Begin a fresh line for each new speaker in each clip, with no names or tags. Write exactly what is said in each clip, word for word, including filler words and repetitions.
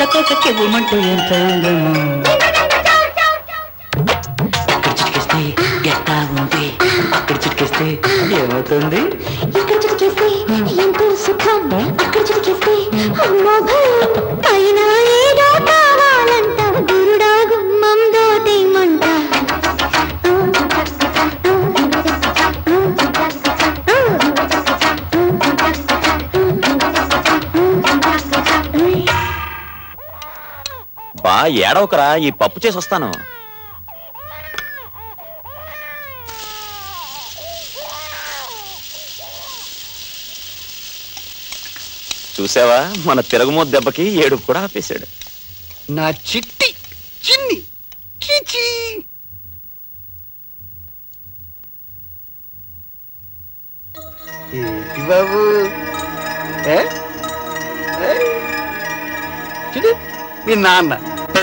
చక్కకి ఇవ్వమంటూ ఎంత అందము ఇక్కడ చిటికేస్తే ఎట్టా ఉంది అక్కడ చిటికేస్తే ఏమవుతుంది
ఇక్కడ చిటికేస్తే ఎంతో సుఖం అక్కడ చిటికేస్తే అమ్మో భయం పైన ఏదో కావాలంట గురుడా గుమ్మం దోతేమంట
బా ఏడవకరా ఈ పప్పు చేసి వస్తాను చూసావా మన తిరగమో దెబ్బకి ఏడుపు కూడా ఆపేశాడు
నా చిట్టి చిన్ని చిచి ఏంటి బాబు ఏ చిడి మీ నాన్న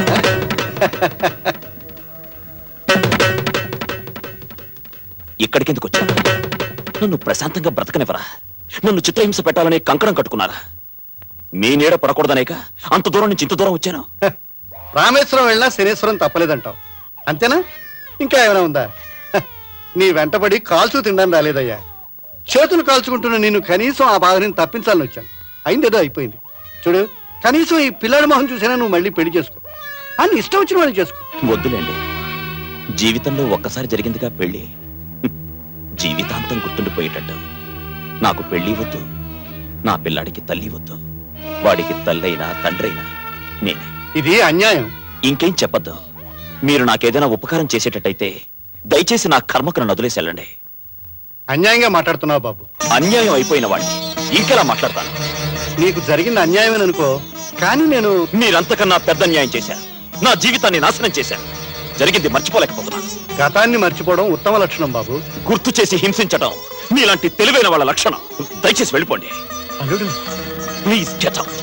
ఇక్కడికి ఎందుకు వచ్చాను నన్ను ప్రశాంతంగా బ్రతకనివ్వరా నన్ను చిత్రహింస పెట్టాలనే కంకణం కట్టుకున్నారా మీ నీడ పడకూడదనేక అంత దూరం నుంచి ఇంత దూరం వచ్చాను
రామేశ్వరం వెళ్ళినా శనేశ్వరం తప్పలేదంటావు అంతేనా ఇంకా ఏమైనా ఉందా నీ వెంటబడి కాల్చు తినడం రాలేదయ్యా చేతులు కాల్చుకుంటున్న నిన్ను కనీసం ఆ బాధని తప్పించాలని వచ్చాను అయిందేదో అయిపోయింది చూడు కనీసం ఈ పిల్లాడి మొహం చూసినా నువ్వు మళ్ళీ పెళ్లి చేసుకో అని ఇష్టం వచ్చిన వాళ్ళు చేసుకో
వద్దులేండి జీవితంలో ఒక్కసారి జరిగిందిగా పెళ్లి జీవితాంతం గుర్తుండిపోయేటట్టు నాకు పెళ్లి వద్దు నా పిల్లాడికి తల్లి వద్దు వాడికి తల్లైనా తండ్రైనా నేనే
ఇది అన్యాయం
ఇంకేం చెప్పద్దు మీరు నాకేదైనా ఉపకారం చేసేటట్టయితే దయచేసి నా కర్మకు నన్ను వదిలేసి వెళ్ళండి
అన్యాయంగా మాట్లాడుతున్నావు బాబు
అన్యాయం అయిపోయిన వాడిని ఇంకెలా మాట్లాడతాను
నీకు జరిగింది అన్యాయమేననుకో కానీ నేను
మీరంతకన్నా పెద్ద అన్యాయం చేశారు నా జీవితాన్ని నాశనం చేశారు జరిగింది మర్చిపోలేకపోతున్నాను
గతాన్ని మర్చిపోవడం ఉత్తమ లక్షణం బాబు
గుర్తు చేసి హింసించడం మీలాంటి తెలివైన వాళ్ళ లక్షణం దయచేసి వెళ్ళిపోండి
అల్లుడు
ప్లీజ్ గెట్ అవుట్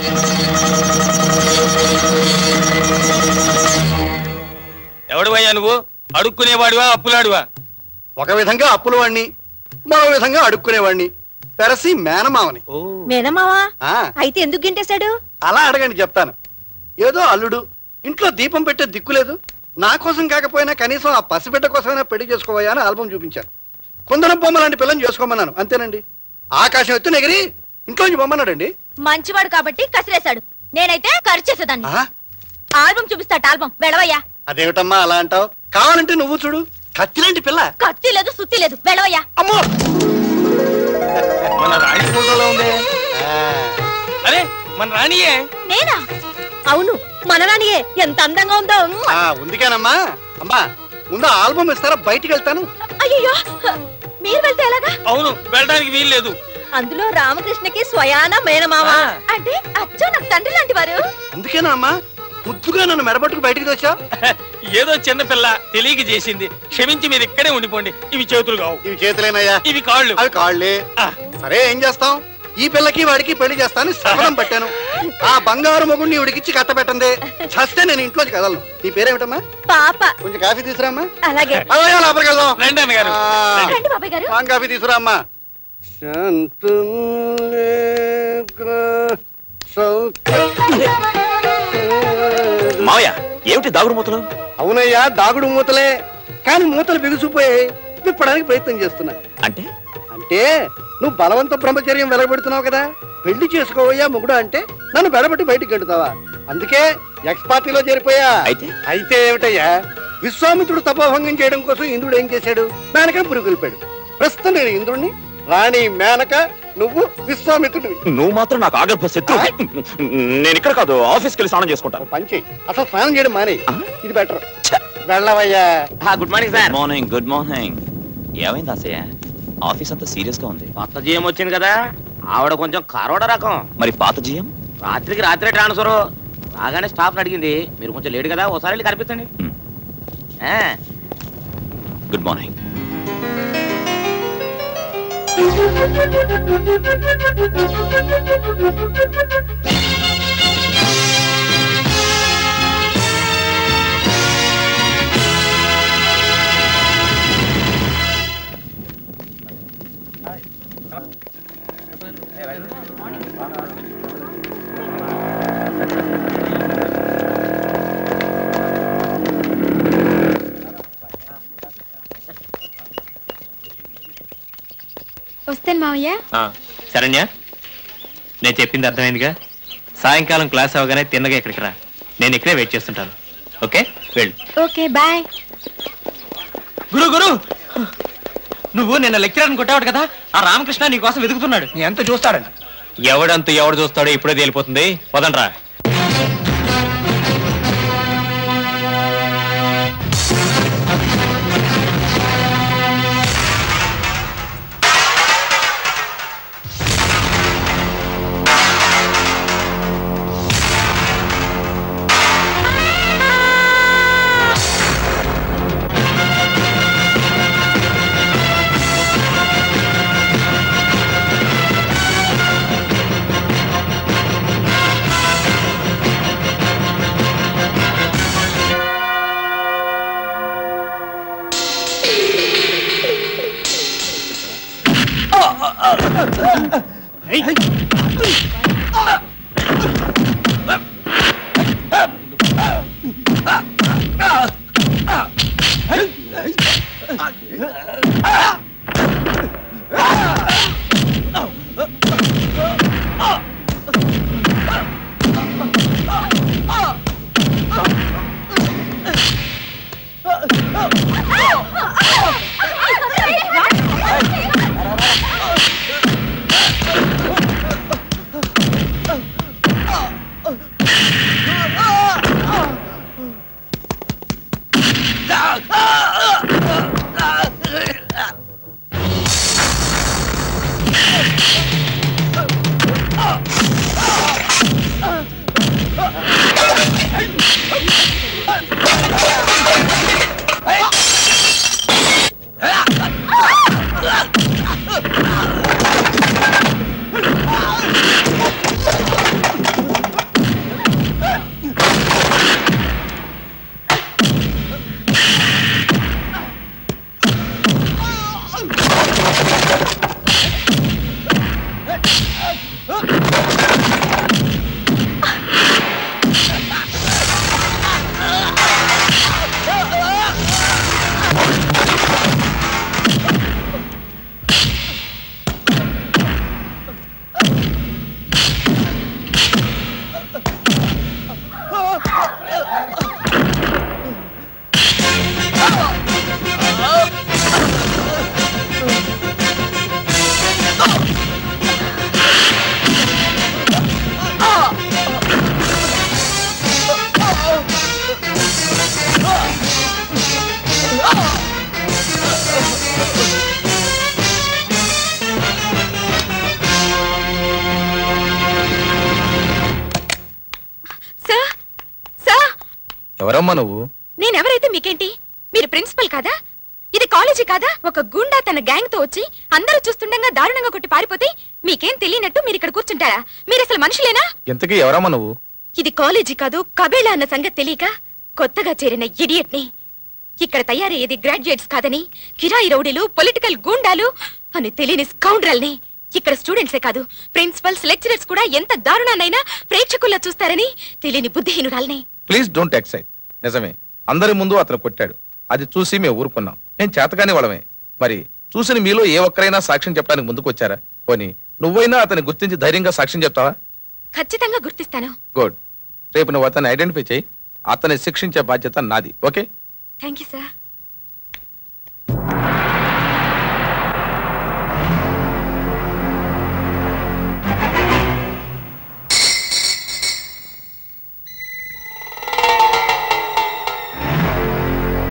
ఎవడువయ్యా నువ్వు అడుక్కునేవాడివా అప్పులాడివా
ఒక విధంగా అప్పుల వాణ్ణి మరో విధంగా అడుక్కునేవాణ్ణి పెరసి మేనమావని
మేనమావా
ఆ,
అయితే ఎందుకు గింటేశాడు
అలా అడగండి చెప్తాను ఏదో అల్లుడు ఇంట్లో దీపం పెట్టే దిక్కులేదు నా కోసం కాకపోయినా కనీసం ఆ పసిబిడ్డ కోసమైనా పెళ్లి చేసుకోవయ్యా అని ఆల్బం చూపించాను కుందనం బొమ్మ లాంటి పిల్లని చేసుకోమన్నాను అంతేనండి ఆకాశం ఎత్తు నెగిరి ఇంట్లోంచి బొమ్మన్నాడండి
మంచివాడు కాబట్టి కసిరేశాడు నేనైతే ఖర్చు చేసేదాన్ని
ఆ,
ఆల్బం చూపిస్తాట ఆల్బం వెళ్ళవయ్యా
అదేమిటమ్మా అలా అంటావు కావాలంటే నువ్వు చూడు కత్తిలాంటి పిల్ల
కత్తి లేదు సుత్తి లేదు వెళ్ళవయ్యా
అమ్మో
మన రాణి ఫోటోలో ఉంది
ఆ,
అరే మన రాణియే
నేనా అవును మన రానియే ఎంత అందంగా ఉందో
ఆ, ఉందికేనమ్మా అమ్మా ముందు ఆల్బం ఇస్తారా బయటికి వెళ్తాను
అయ్యో మీరు వెళ్తే ఎలాగా
అవును వెళ్ళడానికి వీలు లేదు
అందులో రామకృష్ణకి స్వయాన మేనమావా అంటే అచ్చో నాకు తండ్రి లాంటి వారు
అందుకేనా అమ్మా ముద్దుగా నన్ను మెడబట్టుకు బయటికి వచ్చా
ఏదో చిన్న పిల్ల తెలియక చేసింది క్షమించి మీరు ఇక్కడే ఉండిపోండి ఇవి చేతులు కావు
ఇవి చేతులేనయ్యా
ఇవి కాళ్ళు
అవి కాళ్ళే
ఆ.
సరే ఏం చేస్తాం ఈ పిల్లకి వాడికి పెళ్లి చేస్తాను శపథం పట్టాను ఆ బంగారు మొగుడిని ఇవిడికిచ్చి కట్టబెట్టందే చస్తే నేను ఇంట్లోకి కదలను నీ పేరేమిటమ్మా
పాప
కొంచెం కాఫీ తీసుకురామ్మా
అలాగే
అలాగే లోపలికి వెళ్దాం
రండి అన్నగారు
ఆ,
రండి బాబాయ్ గారు
పాన్ కాఫీ తీసుకురామ్మా
మావయ్య ఏమిటి దాగుడు మూతలు
అవునయ్యా దాగుడు మూతలే కానీ మూతలు బిగుసిపోయాయి విప్పడానికి ప్రయత్నం చేస్తున్నా
అంటే
అంటే నువ్వు బలవంత బ్రహ్మచర్యం వెలగబెడుతున్నావు కదా పెళ్లి చేసుకోవయ్యా మొగుడు అంటే నన్ను బెడబట్టి బయటికి గెడుతావా అందుకే ఎక్స్ పార్టీలో చేరిపోయా
అయితే?
అయితే ఏమిటయ్యా విశ్వామిత్రుడు తపోభంగం చేయడం కోసం ఇంద్రుడు ఏం చేశాడు మేనక పురుగులిపాడు ప్రస్తుతం నేను ఇంద్రుడిని రాణి మేనక నువ్వు విశ్వామిత్రుడివి
నువ్వు మాత్రం నాకు ఆగర్భ శత్రు నేను ఇక్కడ కాదు ఆఫీస్కి వెళ్ళి స్నానం చేసుకుంటాను
పంచి అసలు స్నానం చేయడం మానే
ఆ?
ఇది బెటర్ వెళ్ళవయ్యా
good morning sir
morning good morning ఏమైంది ఆశయ ఆఫీస్ అంతా సీరియస్ గా ఉంది
కొత్త జీఎం వచ్చింది కదా ఆవిడ కొంచెం కరోడ రకం
మరి పాత జీఎం
రాత్రికి రాత్రే ట్రాన్స్ఫర్ రాగానే స్టాఫ్ అడిగింది మీరు కొంచెం లేట్ కదా ఒకసారి వెళ్ళి కనిపించండి
గుడ్ మార్నింగ్
వస్తాను మావయ్య.
శరణ్య, నేను చెప్పింది అర్థమైందిగా. సాయంకాలం క్లాస్ అవగానే తిన్నగా ఇక్కడికి రా. నేను ఇక్కడే వెయిట్ చేస్తుంటాను. ఓకే, వెళ్ళు.
Okay, bye.
గురు గురు నువ్వు నిన్న లెక్చరర్ని కొట్టావు కదా, ఆ రామకృష్ణ నీ కోసం వెతుకుతున్నాడు.
నీ ఎంత చూస్తాడండి.
ఎవడంత ఎవడు చూస్తాడో ఇప్పుడే తేలిపోతుంది. వదండ్రా.
ఎవరమ్మా నువ్వు?
నేనెవరైతే మీకేంటి? మీరు ప్రిన్సిపల్ కాదా? ఇది కాలేజీ కాదా? ఒక గుండా తన గ్యాంగ్ తో వచ్చి అందరూ చూస్తుండగా దారుణంగా కొట్టి పారిపోతే మీకేం తెలియనట్టు మీరు ఇక్కడ కూర్చుంటారా? మీరు అసలు మనుషులేనా?
ఇంతకీ ఎవరమ్మా నువ్వు?
ఇది కాలేజీ కాదు, కబేళా అన్న సంగతి తెలియక కొత్తగా చేరిన ఇడియట్ ని. ఇక్కడ తయారయ్యేది గ్రాడ్యుయేట్స్ కాదని, కిరాయి రౌడీలు, పొలిటికల్ గూండాలు అని తెలియని స్కౌండ్రల్ని. ఇక్కడ స్టూడెంట్సే కాదు, ప్రిన్సిపల్స్, లెక్చరర్స్ కూడా ఎంత దారుణాన్నైనా ప్రేక్షకుల్లా చూస్తారని తెలియని బుద్ధిహీనురాల్ని.
Please don't excite. నిజమే, అందరి ముందు అతను కొట్టాడు. అది చూసి మేము ఊరుకున్నాం. నేను చేతకాని వాళ్ళమే. మరి చూసిన మీలో ఏ ఒక్కరైనా సాక్ష్యం చెప్పడానికి ముందుకు వచ్చారా? పోనీ నువ్వైనా అతన్ని గుర్తించి ధైర్యంగా సాక్ష్యం చెప్తావా?
ఖచ్చితంగా గుర్తిస్తాను.
గుడ్. రేపు నువ్వు అతన్ని ఐడెంటిఫై చేయి. అతన్ని శిక్షించే బాధ్యత నాది. ఓకే?
Thank you sir.